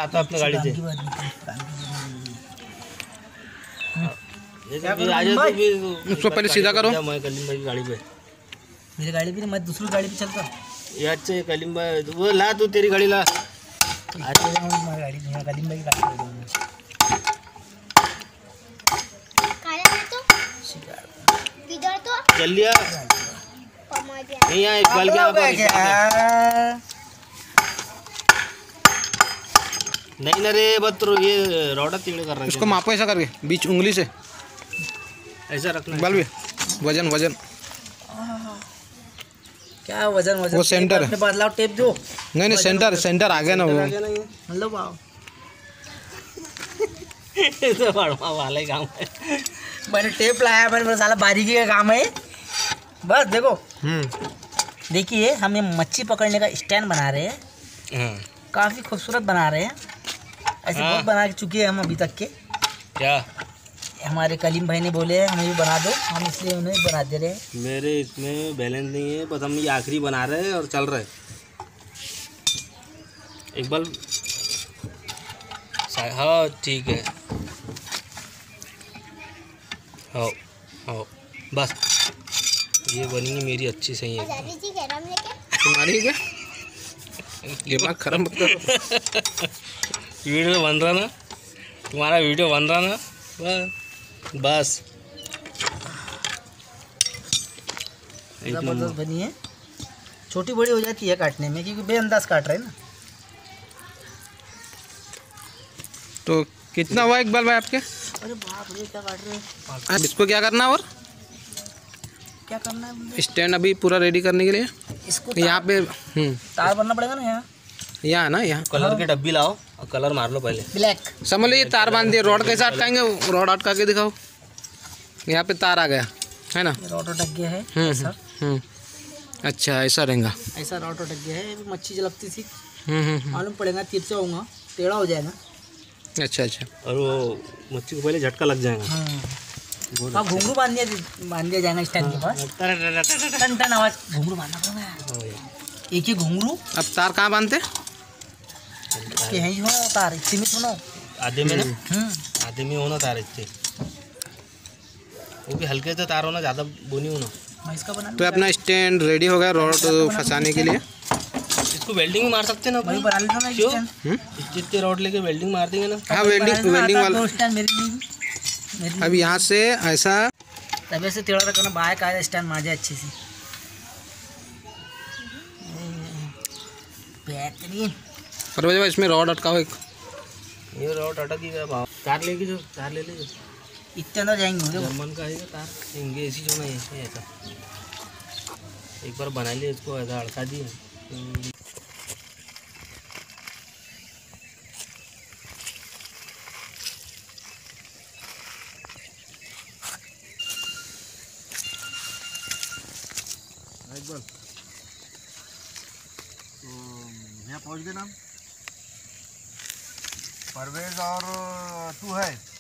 आता अपने गाड़ी से। उसको पहले सीधा करो। मैं कलीम भाई की गाड़ी पे, मेरी गाड़ी भी मैं दूसरी गाड़ी पे चलता। ये अच्छे कलीम भाई वो ला, तू तेरी गाड़ी ला। हमारी गाड़ी नहीं, कलीम भाई की गाड़ी ले जाऊंगा। चल लिया नहीं यहाँ इकबाल क्या नहीं ना रे बत्रो, ये रोड़ा तिगड़े कर रहा है। इसको मापो ऐसा करके बीच उंगली से ऐसा रखना इकबाल भी। वजन वजन क्या वजन वजन वो सेंटर है। अपने पास लाओ टेप दो। नहीं सेंटर सेंटर आ गया ना वो। मतलब आओ तो बड़वा वाला ही काम है। मैंने टेप लाया, मैंने साला बारीकी का काम है बस। देखो देखिए, हम ये मच्छी पकड़ने का स्टैंड बना रहे हैं। काफ़ी खूबसूरत बना रहे हैं। ऐसे बहुत बना चुके हैं हम अभी तक के। क्या हमारे कलीम भाई ने बोले हमें भी बना दो, हम इसलिए उन्हें बना दे रहे हैं। मेरे इसमें बैलेंस नहीं है, बस हम ये आखिरी बना रहे हैं और चल रहे हैं। एक बार हाँ ठीक है, हाँ हाँ बस ये बनेंगी मेरी अच्छी सही है। तुम्हारी क्या दिमाग खराब मत करो। वीडियो बन रहा ना, तुम्हारा वीडियो बन रहा ना, बस जबरदस्त बनी है। छोटी बड़ी हो जाती है काटने में क्योंकि बेअंदाज काट रहे हैं ना। तो कितना हुआ इकबाल भाई आपके? अरे बाप रे क्या काट रहे हैं। अब इसको क्या करना और क्या करना है? स्टैंड अभी पूरा रेडी करने के लिए इसको यहाँ पे तार बनना पड़ेगा ना। यहाँ ना यहाँ कलर की डब्बी लाओ और कलर मार लो पहले। ब्लैक समझ लो ये तार बांध दिए। रॉड कैसे अटकाएंगे? रॉड अटका के दिखाओ। यहाँ पे तार आ गया है ना। रॉड अटक गया है। अच्छा ऐसा रहेगा। ऐसा रॉड अटक गया है। मच्छी जलकती थी मालूम पड़ेगा, तिरछा होगा, टेढ़ा हो जाएगा। अच्छा अच्छा। और वो मच्छी को पहले झटका लग जाएगा। हाँ घुंघरू बांध दिया जाएगा स्टैंड के पास। टन टन आवाज घुंघरू बांधना पड़ेगा। एक ही घुंघरू। अब तार कहाँ बांधते? इसके यहीं हो तार सीमित होना आधे में ना, आधे में होना तार इससे, वो भी हल्के से तार होना, ज़्यादा बोनी होना। मैं इसका बना तो अपना स्टैंड रेडी हो गया रॉड फंसाने के लिए। इसको वेल्डिंग मार सकते हैं ना वही बना लेता ना क्यों? स्टैंड। जितने रॉड लेके वेल्डिंग मार देंगे ना। हाँ वेल्डिंग वाला। स्टैंड मेरे अब यहाँ से ऐसा तबे से टेढ़ा रखना, बाहर का स्टैंड मार जाए अच्छे से। बेहतरीन। पर भाई इसमें रॉड अटकाओ एक। ये रॉड अटक ही गया भाव। तार लेके जो तार ले लीजिए, इतने अंदर जाएंगे मुझे। जर्मन का है तार, इंगे ऐसी जो नहीं है ऐसा। एक बार बना लिए इसको, ऐसा अड़का दिए। इकबाल तो यहाँ पहुँच गए ना। परवेज और तू है।